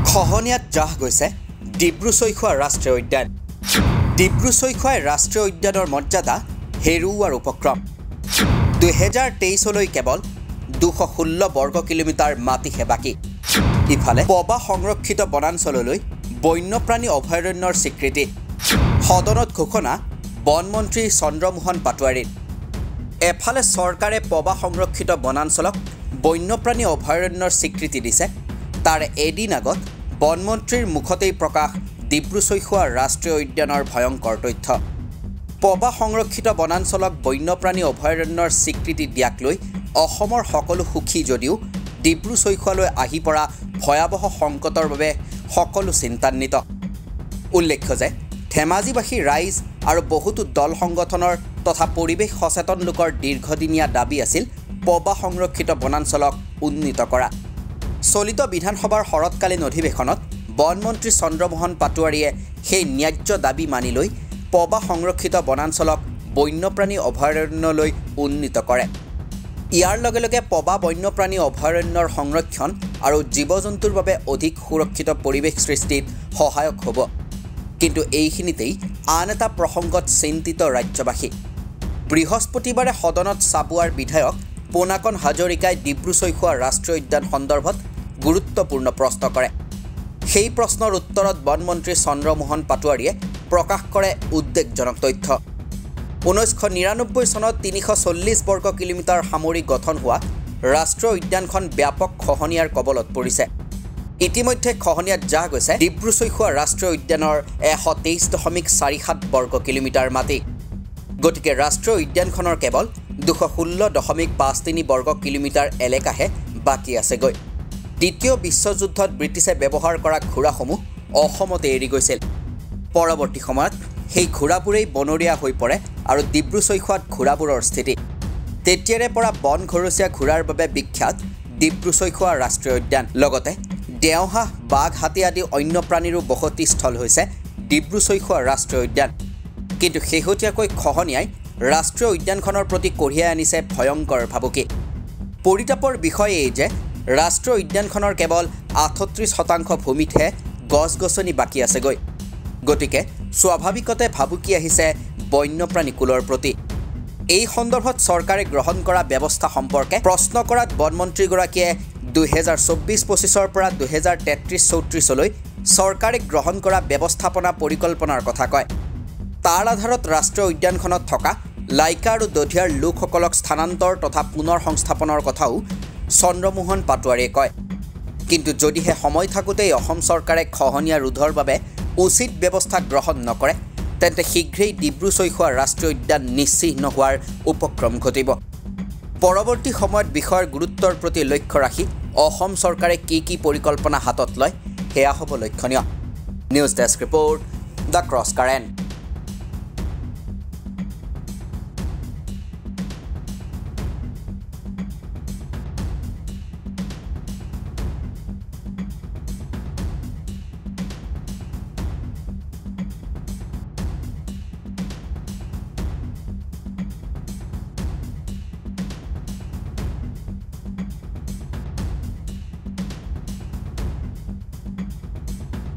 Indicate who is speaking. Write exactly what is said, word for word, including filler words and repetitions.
Speaker 1: খহনীয়াত জাহ গৈছে ডিব্ৰু-চৈখোৱা ৰাষ্ট্ৰীয় উদ্যান। ডিব্ৰু-চৈখোৱাই ৰাষ্ট্ৰীয় উদ্যানৰ মৰ্যাদা হেৰুওৱাৰ উপক্ৰম। দুহেজাৰ তেইছলৈ কেৱল দুশ ষোল্ল বৰ্গ কিলোমিটাৰ মাটিহে বাকী। ইফালে পবা সংৰক্ষিত বনাঞ্চললৈ বন্যপ্ৰাণী অভয়াৰণ্যৰ স্বীকৃতি। সদনত ঘোষণা বনমন্ত্ৰী চন্দ্ৰমোহন পাটোৱাৰীৰ। এফালে চৰকাৰে পবা সংৰক্ষিত বনাঞ্চলক বন্যপ্ৰাণী অভয়াৰণ্যৰ স্বীকৃতি দিছে, তাৰ এদিন আগত বনমন্ত্ৰীৰ মুখতেই প্ৰকাশ ডিব্ৰু-চৈখোৱা ৰাষ্ট্ৰীয় উদ্যানৰ ভয়ংকৰ তথ্য। পবা সংৰক্ষিত বনাঞ্চলক বন্যপ্ৰাণী অভয়াৰণ্যৰ স্বীকৃতি দিয়াক লৈ অসমৰ সকলো সুখী যদিও ডিব্ৰু-চৈখোৱালৈ আহি পৰা ভয়াৱহ সংকটৰ বাবে সকলো চিন্তান্বিত। উল্লেখ্য যে ধেমাজিবাসী ৰাইজ আৰু বহুতো দল সংগঠনৰ তথা পৰিৱেশ সচেতন লোকৰ দীৰ্ঘদিনীয়া দাবী আছিল পবা সংৰক্ষিত বনাঞ্চলক উন্নীত কৰা। চলিত বিধানসভাৰ শৰৎকালীন অধিৱেশনত বনমন্ত্ৰী চন্দ্ৰমোহন পাটোৱাৰীয়ে সেই ন্যায্য দাবী মানি লৈ পবা সংৰক্ষিত বনাঞ্চলক বন্যপ্ৰাণী অভয়াৰণ্যলৈ উন্নীত কৰে। ইয়াৰ লগে লগে পবা বন্যপ্ৰাণী অভয়াৰণ্যৰ সংৰক্ষণ আৰু জীৱ জন্তুৰ বাবে অধিক সুৰক্ষিত পৰিৱেশ সৃষ্টিত সহায়ক হ'ব। কিন্তু এইখিনিতেই আন এটা প্ৰসংগত চিন্তিত ৰাজ্যবাসী। বৃহস্পতিবাৰে সদনত চাবুৱাৰ বিধায়ক পোনাকণ হাজৰিকাই ডিব্ৰু-চৈখোৱা ৰাষ্ট্ৰীয় উদ্যান সন্দৰ্ভত গুৰুত্বপূৰ্ণ প্ৰশ্ন কৰে। সেই প্ৰশ্নৰ উত্তৰত বনমন্ত্ৰী চন্দ্ৰমোহন পাটোৱাৰীয়ে প্ৰকাশ কৰে উদ্বেগজনক তথ্য। ঊনৈছশ নিৰানব্বৈ চনত তিনিশ চল্লিছ বৰ্গ কিলোমিটাৰ সামৰি গঠন হোৱা ৰাষ্ট্ৰীয় উদ্যানখন ব্যাপক খহনীয়াৰ কবলত পৰিছে। ইতিমধ্যে খহনীয়াত জাহ গৈছে ডিব্ৰু-চৈখোৱা ৰাষ্ট্ৰীয় উদ্যানৰ এশ তেইছ দশমিক চাৰি সাত বৰ্গ কিলোমিটাৰ মাটি। গতিকে ৰাষ্ট্ৰীয় উদ্যানখনৰ কেৱল দুশ ষোল্ল দশমিক পাঁচ তিনি বৰ্গ কিলোমিটাৰ এলেকাহে বাকী আছেগৈ। দ্বিতীয় বিশ্বযুদ্ধত ব্ৰিটিছে ব্যৱহাৰ কৰা ঘোঁৰাসমূহ অসমতে এৰি গৈছিল। পৰৱৰ্তী সময়ত সেই ঘোঁৰাবোৰেই বনৰীয়া হৈ পৰে আৰু ডিব্ৰু-চৈখোৱাত ঘোঁৰাবোৰৰ স্থিতি। তেতিয়াৰে পৰা বন ঘৰচীয়া ঘোঁৰাৰ বাবে বিখ্যাত ডিব্ৰু-চৈখোৱা ৰাষ্ট্ৰীয় উদ্যান। লগতে দেওহাঁহ, বাঘ, হাতী আদি অন্য প্ৰাণীৰো বসতিস্থল হৈছে ডিব্ৰু-চৈখোৱা ৰাষ্ট্ৰীয় উদ্যান। কিন্তু শেহতীয়াকৈ খহনীয়াই ৰাষ্ট্ৰীয় উদ্যানখনৰ প্ৰতি কঢ়িয়াই আনিছে ভয়ংকৰ ভাবুকি। পৰিতাপৰ বিষয় এই যে ৰাষ্ট্ৰীয় উদ্যানখনৰ কেৱল আঠত্ৰিছ শতাংশ ভূমিতহে গছ গছনি বাকী আছেগৈ। গতিকে স্বাভাৱিকতে ভাবুকি আহিছে বন্যপ্ৰাণী কুলৰ প্ৰতি। এই সন্দৰ্ভত চৰকাৰে গ্ৰহণ কৰা ব্যৱস্থা সম্পৰ্কে প্ৰশ্ন কৰাত বনমন্ত্ৰীগৰাকীয়ে দুহেজাৰ চৌব্বিছ পঁচিছৰ পৰা দুহেজাৰ তেত্ৰিছ চৌত্ৰিছলৈ চৰকাৰে গ্ৰহণ কৰা ব্যৱস্থাপনা পৰিকল্পনাৰ কথা কয়। তাৰ আধাৰত ৰাষ্ট্ৰীয় উদ্যানখনত থকা লাইকা আৰু দধিয়াৰ লোকসকলক স্থানান্তৰ তথা পুনৰ সংস্থাপনৰ কথাও চন্দ্ৰমোহন পাটোৱাৰীয়ে কয়। কিন্তু যদিহে সময় থাকোঁতেই অসম চৰকাৰে খহনীয়া ৰোধৰ বাবে উচিত ব্যৱস্থা গ্ৰহণ নকৰে, তেন্তে শীঘ্ৰেই ডিব্ৰু-চৈখোৱা ৰাষ্ট্ৰীয় উদ্যান নিশ্চিহ্ন হোৱাৰ উপক্ৰম ঘটিব। পৰৱৰ্তী সময়ত বিষয়ৰ গুৰুত্বৰ প্ৰতি লক্ষ্য ৰাখি অসম চৰকাৰে কি কি পৰিকল্পনা হাতত লয় সেয়া হ'ব লক্ষণীয়। News desk report, the Cross current.